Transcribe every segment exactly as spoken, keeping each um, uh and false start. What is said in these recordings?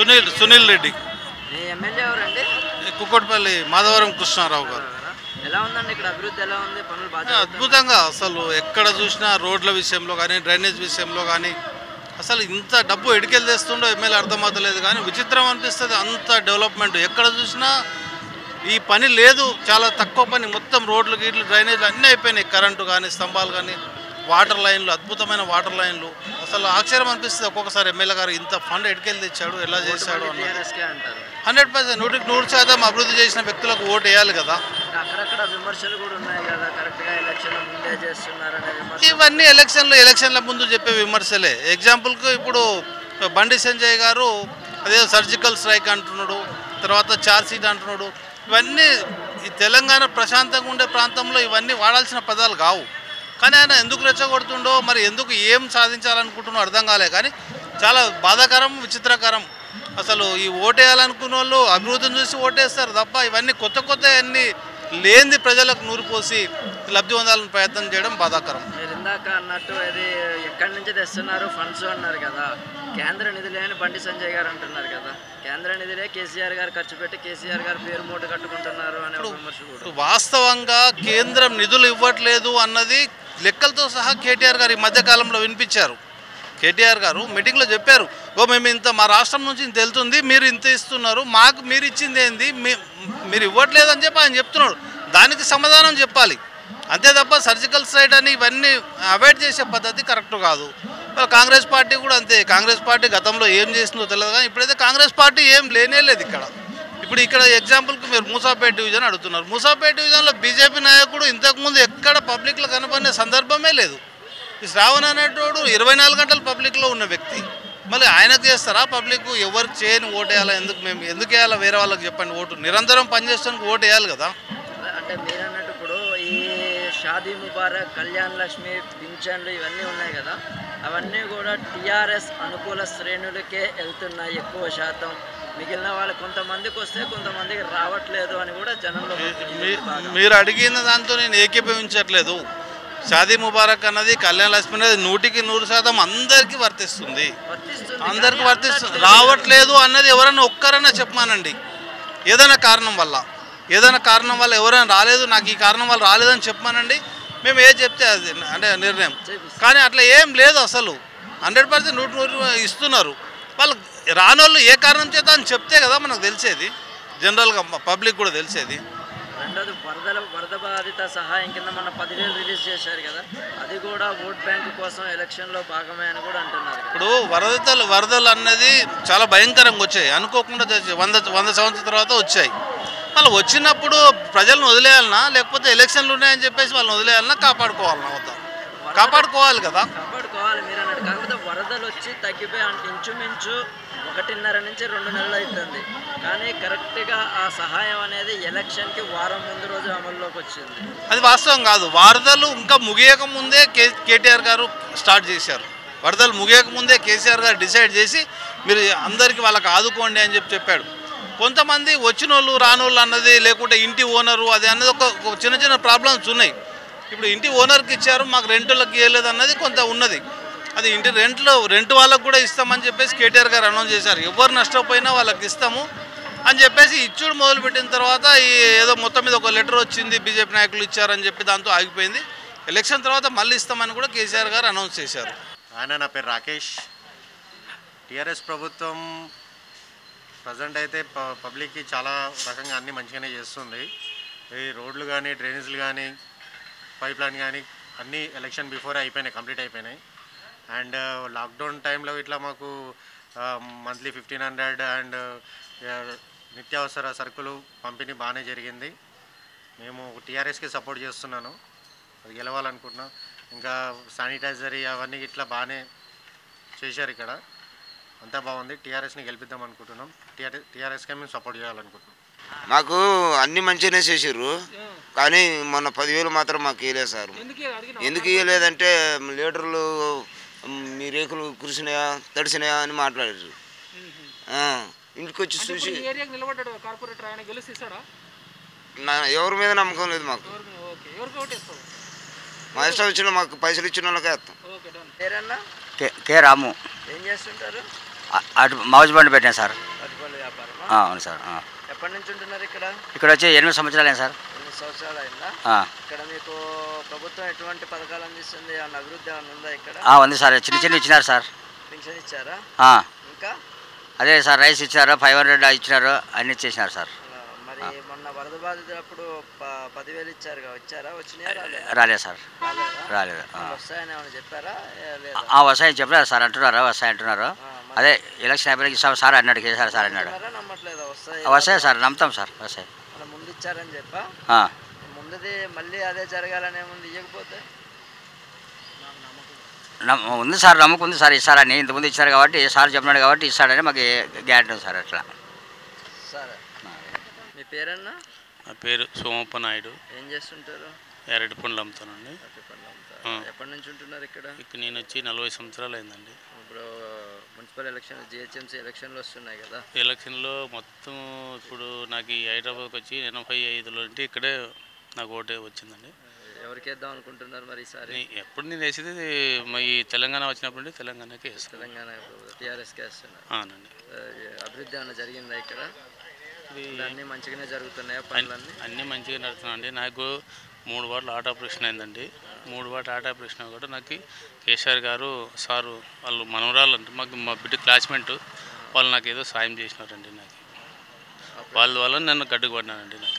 సునీల్ సునీల్ రెడ్డి. మీ ఎమ్మెల్యే ఎవరండి? కుక్కట్పల్లి మాధవరం కృష్ణారావు గారు. ఎలా ఉందండి ఇక్కడ అభివృద్ధి ఎలా ఉంది? పనులు బాగా అద్భుతంగా అసలు ఎక్కడ చూసినా రోడ్ల విషయంలో కానీ డ్రైనేజ్ విషయంలో కానీ అసలు ఇంత డబ్బు ఎడికెళ్ళి తెస్తుండో ఎమ్మెల్యే అర్థమవుతలేదు. కానీ విచిత్రం అనిపిస్తుంది, అంత డెవలప్మెంట్ ఎక్కడ చూసినా ఈ పని లేదు, చాలా తక్కువ పని. మొత్తం రోడ్లు గీట్లు డ్రైనేజ్ అన్నీ అయిపోయినాయి. కరెంటు కానీ స్తంభాలు కానీ వాటర్ లైన్లు, అద్భుతమైన వాటర్ లైన్లు. అసలు ఆశ్చర్యం అనిపిస్తుంది ఒక్కొక్కసారి ఎమ్మెల్యే గారు ఇంత ఫండ్ ఎడికెళ్ళి తెచ్చాడు, ఎలా చేశాడు అన్నది. హండ్రెడ్ పర్సెంట్ నూటికి నూరు శాతం అభివృద్ధి చేసిన వ్యక్తులకు ఓటు వేయాలి కదా. అక్కడక్కడ విమర్శలు కూడా ఉన్నాయి కదా, కరెక్ట్గా ఎలక్షన్ ముందే చేస్తున్నారనే విమర్శ. ఇవన్నీ ఎలక్షన్లు ఎలక్షన్ల ముందు చెప్పే విమర్శలే. ఎగ్జాంపుల్కి ఇప్పుడు బండి సంజయ్ గారు అదే సర్జికల్ స్ట్రైక్ అంటున్నాడు, తర్వాత చార్జ్ సీట్ అంటున్నాడు. ఇవన్నీ ఈ తెలంగాణ ప్రశాంతంగా ఉండే ప్రాంతంలో ఇవన్నీ వాడాల్సిన పదాలు కావు. కానీ ఆయన ఎందుకు రెచ్చగొడుతుండో మరి, ఎందుకు ఏం సాధించాలనుకుంటున్నో అర్థం కాలే. కానీ చాలా బాధాకరం, విచిత్రకరం. అసలు ఈ ఓటేయాలనుకున్న వాళ్ళు అభివృద్ధిని చూసి ఓటేస్తారు తప్ప ఇవన్నీ కొత్త కొత్త అన్నీ లేనిది ప్రజలకు నూరు పోసి లబ్ధి పొందాలని ప్రయత్నం చేయడం బాధాకరం. మీరు ఇందాక అన్నట్టు అది ఎక్కడి నుంచి తెస్తున్నారు ఫండ్స్ అన్నారు కదా, కేంద్ర నిధులే అని బండి సంజయ్ గారు అంటున్నారు కదా. కేంద్ర నిధులే కేసీఆర్ గారు ఖర్చు పెట్టి కేసీఆర్ గారు పేరు మూట కట్టుకుంటున్నారు అనే విమర్శ కూడా. వాస్తవంగా కేంద్రం నిధులు ఇవ్వట్లేదు అన్నది లెక్కలతో సహా కేటీఆర్ గారు ఈ మధ్యకాలంలో వినిపించారు. కేటీఆర్ గారు మీటింగ్లో చెప్పారు, ఓ మేము ఇంత మా రాష్ట్రం నుంచి ఇంత వెళ్తుంది, మీరు ఇంత ఇస్తున్నారు, మాకు మీరు ఇచ్చింది ఏంది, మీరు ఇవ్వట్లేదు అని చెప్పి ఆయన చెప్తున్నాడు. దానికి సమాధానం చెప్పాలి అంతే తప్ప సర్జికల్ స్ట్రైక్ అని ఇవన్నీ అవాయిడ్ చేసే పద్ధతి కరెక్ట్ కాదు. కాంగ్రెస్ పార్టీ కూడా అంతే. కాంగ్రెస్ పార్టీ గతంలో ఏం చేసిందో తెలియదు, కానీ ఇప్పుడైతే కాంగ్రెస్ పార్టీ ఏం లేనే లేదు ఇక్కడ. ఇప్పుడు ఇక్కడ ఎగ్జాంపుల్కి మీరు మూసాపేట డివిజన్ అడుగుతున్నారు. మూసాపేట డివిజన్లో బీజేపీ నాయకుడు ఇంతకుముందు ఎక్కడ పబ్లిక్లో కనపడిన సందర్భమే లేదు. ఈ శ్రావణ్ అనేటోడు ఇరవై నాలుగు గంటలు పబ్లిక్లో ఉన్న వ్యక్తి, మళ్ళీ ఆయనకు చేస్తారా పబ్లిక్? ఎవరికి చేయని ఓటు వేయాలా? ఎందుకు మేము ఎందుకు వేయాలా? వేరే వాళ్ళకి చెప్పండి. ఓటు నిరంతరం పనిచేస్తానికి ఓటు వేయాలి కదా. అంటే మీరు అన్నట్టు ఇప్పుడు ఈ షాదీ ముబారక్, కళ్యాణ్ లక్ష్మి, పింఛన్లు ఇవన్నీ ఉన్నాయి కదా, అవన్నీ కూడా టీఆర్ఎస్ అనుకూల శ్రేణులకే వెళ్తున్నాయి ఎక్కువ శాతం. మిగిలిన వాళ్ళు కొంతమందికి వస్తే కొంతమందికి రావట్లేదు అని కూడా జనంలో. మీరు అడిగిన దాంతో నేను ఏకీభవించట్లేదు. షాదీ ముబారక్ అన్నది, కళ్యాణ్ లక్ష్మి అనేది నూటికి నూరు శాతం అందరికీ వర్తిస్తుంది, అందరికీ వర్తిస్తుంది. రావట్లేదు అన్నది ఎవరైనా ఒక్కరైనా చెప్పమానండి. ఏదైనా కారణం వల్ల ఏదైనా కారణం వల్ల ఎవరైనా రాలేదు, నాకు ఈ కారణం వల్ల రాలేదని చెప్పమానండి, మేము ఏది చెప్తే అది అంటే నిర్ణయం. కానీ అట్లా ఏం లేదు అసలు. హండ్రెడ్ పర్సెంట్ నూటి నూరు ఇస్తున్నారు. వాళ్ళు రానోళ్ళు ఏ కారణం చేత అని చెప్తే కదా మనకు తెలిసేది, జనరల్గా పబ్లిక్ కూడా తెలిసేది. రెండోది వరదల వరద బాధిత సహాయం కింద మన పదివేలు రిలీజ్ చేశారు కదా, అది కూడా ఓట్ బ్యాంక్ కోసం ఎలక్షన్లో భాగమే అని కూడా అంటున్నారు. ఇప్పుడు వరదలు వరదలు అన్నది చాలా భయంకరంగా వచ్చాయి, అనుకోకుండా వంద వంద సంవత్సరాల తర్వాత వచ్చాయి. వాళ్ళు వచ్చినప్పుడు ప్రజలను వదిలేయాలన్నా, లేకపోతే ఎలక్షన్లు ఉన్నాయని చెప్పేసి వాళ్ళని వదిలేయాలన్నా, కాపాడుకోవాలన్నా? వద్దా, కాపాడుకోవాలి కదా. కాపాడుకోవాలి మీరు అన్నట్టు. కాకపోతే వరదలు వచ్చి తగ్గిపోయి ఇంచుమించు ఒకటిన్నర నుంచి రెండు నెలలు అవుతుంది, కానీ కరెక్ట్గా ఆ సహాయం అనేది ఎలక్షన్కి వారం ముందు రోజు అమల్లోకి వచ్చింది. అది వాస్తవం కాదు. వరదలు ఇంకా ముగియక ముందే కే కేటీఆర్ గారు స్టార్ట్ చేశారు. వరదలు ముగియక ముందే కేసీఆర్ గారు డిసైడ్ చేసి మీరు అందరికీ వాళ్ళకి ఆదుకోండి అని చెప్పి చెప్పాడు. కొంతమంది వచ్చిన వాళ్ళు రానోళ్ళు అన్నది, లేకుంటే ఇంటి ఓనరు అది అన్నది ఒక చిన్న చిన్న ప్రాబ్లమ్స్ ఉన్నాయి. ఇప్పుడు ఇంటి ఓనర్కి ఇచ్చారు, మాకు రెంట్లకు ఇవ్వలేదు అన్నది కొంత ఉన్నది. అది ఇంటి రెంట్లో రెంట్ వాళ్ళకు కూడా ఇస్తామని చెప్పేసి కేటీఆర్ గారు అనౌన్స్ చేశారు. ఎవరు నష్టపోయినా వాళ్ళకి ఇస్తాము అని చెప్పేసి ఇచ్చుడు మొదలుపెట్టిన తర్వాత ఈ ఏదో మొత్తం మీద ఒక లెటర్ వచ్చింది, బీజేపీ నాయకులు ఇచ్చారని చెప్పి దాంతో ఆగిపోయింది. ఎలక్షన్ తర్వాత మళ్ళీ ఇస్తామని కూడా కేసీఆర్ గారు అనౌన్స్ చేశారు. ఆయన నా పేరు రాకేష్. టీఆర్ఎస్ ప్రభుత్వం ప్రజెంట్ అయితే పబ్లిక్కి చాలా రకంగా అన్నీ మంచిగానే చేస్తుంది. ఈ రోడ్లు కానీ, డ్రైనేజీలు కానీ, పైప్ లైన్ కానీ అన్నీ ఎలక్షన్ బిఫోర్ అయిపోయినాయి, కంప్లీట్ అయిపోయినాయి. అండ్ లాక్డౌన్ టైంలో ఇట్లా మాకు మంత్లీ ఫిఫ్టీన్ హండ్రెడ్ అండ్ నిత్యావసర సరుకులు పంపిణీ బాగానే జరిగింది. మేము టీఆర్ఎస్కి సపోర్ట్ చేస్తున్నాను, అది గెలవాలనుకుంటున్నాం. ఇంకా శానిటైజర్ అవన్నీ ఇట్లా బాగానే చేశారు. ఇక్కడ అంతా బాగుంది. టీఆర్ఎస్ని గెలిపిద్దాం అనుకుంటున్నాం. టీఆర్ఎస్ టీఆర్ఎస్కే మేము సపోర్ట్ చేయాలనుకుంటున్నాం. మాకు అన్ని మంచిగానే చేసారు, కానీ మొన్న పదివేలు మాత్రం మాకు ఇవ్వలేదు సార్. ఎందుకు ఇవ్వలేదంటే లీడర్లు మీ రేకులు కురిసినాయా తడిసినాయా అని మాట్లాడారు. ఇంటికి వచ్చి చూసి నా ఎవరి మీద నమ్మకం లేదు మాకు. మా ఇష్టం వచ్చిన మాకు పైసలు ఇచ్చిన వాళ్ళకే వేస్తాం. పేరన్నా కే రాము. ఏం చేస్తుంటారు? అటు మౌజ్ బండి పెట్టాను సార్. అవును సార్. ఎప్పటి నుంచి ఉంటున్నారు ఇక్కడ? ఇక్కడ వచ్చి ఎనిమిది సంవత్సరాలు సార్. ఎనిమిది సంవత్సరాలు అయిందా? ఇక్కడ మీకు ప్రభుత్వం ఎటువంటి పథకాలు అందిస్తుంది? ఏమన్నా అభివృద్ధి ఏమన్నా ఉందా ఇక్కడ? ఉంది సార్, చిన్న చిన్న ఇచ్చినారు సార్. పింఛన్ ఇచ్చారా? ఇంకా అదే సార్, రైస్ ఇచ్చారు, ఫైవ్ హండ్రెడ్ ఇచ్చినారు, అన్ని ఇచ్చేసినారు సార్. మరి మొన్న వరద బాధితులప్పుడు పదివేలు ఇచ్చారు, వచ్చారా? వచ్చినాయా? రాలేదు సార్, రాలేదు. వస్తాయని ఏమైనా చెప్పారా? వస్తాయని చెప్పలేదు సార్, అంటున్నారు వస్తాయి అంటున్నారు. అదే ఎలక్షన్ అయిపోయిన ఇస్తాం సార్ అన్నాడు, కేసీఆర్ సార్ అన్నాడు. నమ్మట్లేదు వస్తాయి? వస్తాయి సార్, నమ్ముతాం సార్, వస్తాయి. ముందు ఇచ్చారని చెప్పా, ముందుది మళ్ళీ అదే జరగాలనే ముందు ఇవ్వకపోతే ఉంది సార్, నమ్మకం ఉంది సార్ ఇస్తారని. ఇంతకుముందు ఇచ్చారు కాబట్టి సార్ చెప్పినాడు కాబట్టి ఇస్తాడని మాకు గ్యారెంటీ ఉంది సార్. అట్లా సరే. మీ పేరన్నా? నా పేరు సోమప్ప నాయుడు. ఏం చేస్తుంటారు? ఎరటి పండ్లు అమ్ముతానండి. ఎప్పటి నుంచి ఉంటున్నారు ఇక్కడ? ఇక్కడ నేను వచ్చి నలభై సంవత్సరాలు అయిందండి. ఇప్పుడు మున్సిపల్ ఎలక్షన్, జిహెచ్ఎంసీ ఎలక్షన్లు వస్తున్నాయి కదా? ఎలక్షన్లో మొత్తం ఇప్పుడు నాకు ఈ హైదరాబాద్కి వచ్చి ఎనభై ఐదులో అంటే ఇక్కడే నాకు ఓటే వచ్చిందండి. ఎవరికి వేద్దాం అనుకుంటున్నారు మరి ఈసారి? ఎప్పుడు నేను వేసేది ఈ తెలంగాణ వచ్చినప్పుడు నుండి తెలంగాణకే వేస్తాను. తెలంగాణ టీఆర్ఎస్కి వేస్తున్నారు. అవునండి. అభివృద్ధి ఏమైనా జరిగిందా ఇక్కడ? అన్నీ మంచిగానే జరుగుతున్నాయా పనులన్నీ? అన్నీ మంచిగా నడుస్తున్నాయండి. నాకు మూడు వార్లు హార్ట్ ఆపరేషన్ అయిందండి. మూడు వార్లు హార్ట్ ఆపరేషన్ కూడా నాకు కేసీఆర్ గారు సారు వాళ్ళు మనవరాలు అంటే మాకు మా బిడ్డ క్లాస్మేట్ వాళ్ళు నాకు ఏదో సాయం చేసినారండి. నాకు వాళ్ళ వల్ల నన్ను గడ్డుకు పడినానండి. నాకు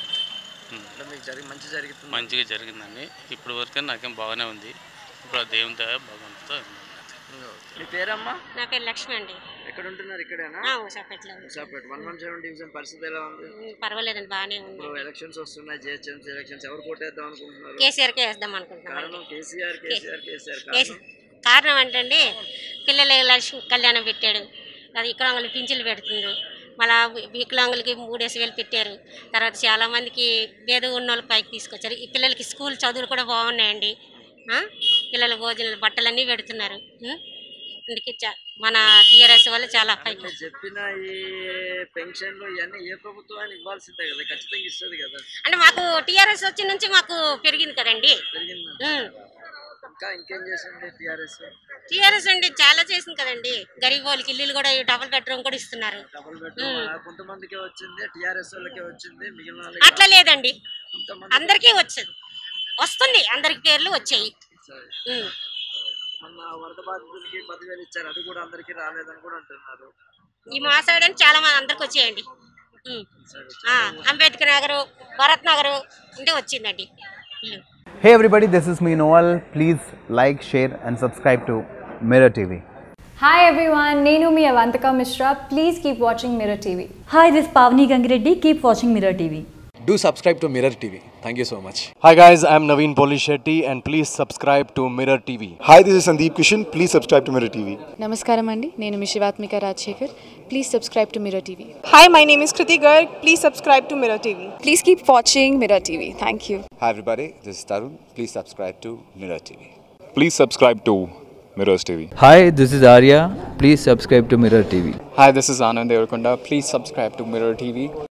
మంచిగా జరిగిందండి. ఇప్పుడు వరకు నాకేం బాగానే ఉంది. ఇప్పుడు ఆ దేవుని దయ భగవంతుతో. మీ పేరమ్మా? నా పేరు లక్ష్మి అండి. ఎక్కడ ఉంటున్నారు? ఇక్కడేనా? ఉసాపేటలో. Usapet one one seven division పరిస్థితి ఎలా ఉంది? పర్వాలేదండి, బాగానే ఉంది. ఇప్పుడు ఎలక్షన్స్ వస్తున్నాయి, జిహెచ్ఎంసీ ఎలక్షన్స్, ఎవరు కోటేద్దాం అనుకుంటున్నారు? కేసీఆర్కే వేద్దాం అనుకుంటున్నాను. కారణం కేసీఆర్ కేసీఆర్ కేసీఆర్ కారణం ఏంటండి, పిల్లల లక్ష్మి కళ్యాణం పెట్టాడు, అది ఇక్కడ పింఛన్లు పెడుతుండ్రు, మళ్ళా వికలాంగులకి మూడేసి వేలు పెట్టారు. తర్వాత చాలామందికి పేద ఉన్న వాళ్ళు పైకి తీసుకొచ్చారు. ఈ పిల్లలకి స్కూల్ చదువులు కూడా బాగున్నాయండి. పిల్లల భోజనాలు బట్టలన్నీ పెడుతున్నారు. అందుకే మన టీఆర్ఎస్ వల్ల చాలా పైకి. చెప్పిన ఈ పెన్షన్లు ఇవన్నీ ఏ ప్రభుత్వాన్ని ఇవ్వాల్సిందే కదా, ఖచ్చితంగా ఇస్తుంది కదా. అంటే మాకు టీఆర్ఎస్ వచ్చి నుంచి మాకు పెరిగింది కదండి. ఇంకా ఇంకేం చేసింది టీఆర్ఎస్? టీఆర్ఎస్ అండి చాలా చేసింది కదండి. గరీబ్ వాళ్ళకి ఇల్లు కూడా డబుల్ బెడ్రూమ్ కూడా ఇస్తున్నారు. డబుల్ బెడ్రూమ్ కొంతమందికే వచ్చింది, టీఆర్ఎస్ వాళ్ళకే వచ్చింది, మిగిలిన అట్లా లేదండి, అందరికీ వచ్చింది, వస్తుంది, అందరికి పేర్లు వచ్చాయి. మొన్న వరద బాధితులకి పదివేలు ఇచ్చారు, అది కూడా అందరికి రాలేదని కూడా అంటున్నారు. ఈ మా సైడ్ అని చాలా మంది అందరికి వచ్చాయండి. అంబేద్కర్ నగర్, భరత్ నగర్ అంటే వచ్చిందండి. Hey everybody, this is me Noel. Please like, share and subscribe to Mirror T V. Hi everyone, Nenu mi Avantika Mishra. Please keep watching Mirror T V. Hi, this is Pavni Gangireddy. Keep watching Mirror T V. Do subscribe to Mirror T V. Thank you so much. Hi guys, I am Naveen Polishetty and please subscribe to Mirror T V. Hi, this is Sandeep Kishan. Please subscribe to Mirror T V. Namaskaram andi, nenu mi Shivatmika Rajshekhar. Please subscribe to Mirror T V. Hi, my name is Kriti Garg. Please subscribe to Mirror T V. Please keep watching Mirror T V. Thank you. Hi everybody, this is Tarun. Please subscribe to Mirror T V. Please subscribe to Mirrors T V. Hi, this is Arya. Please subscribe to Mirror T V. Hi, this is Anand Devarakonda. Please subscribe to Mirror T V.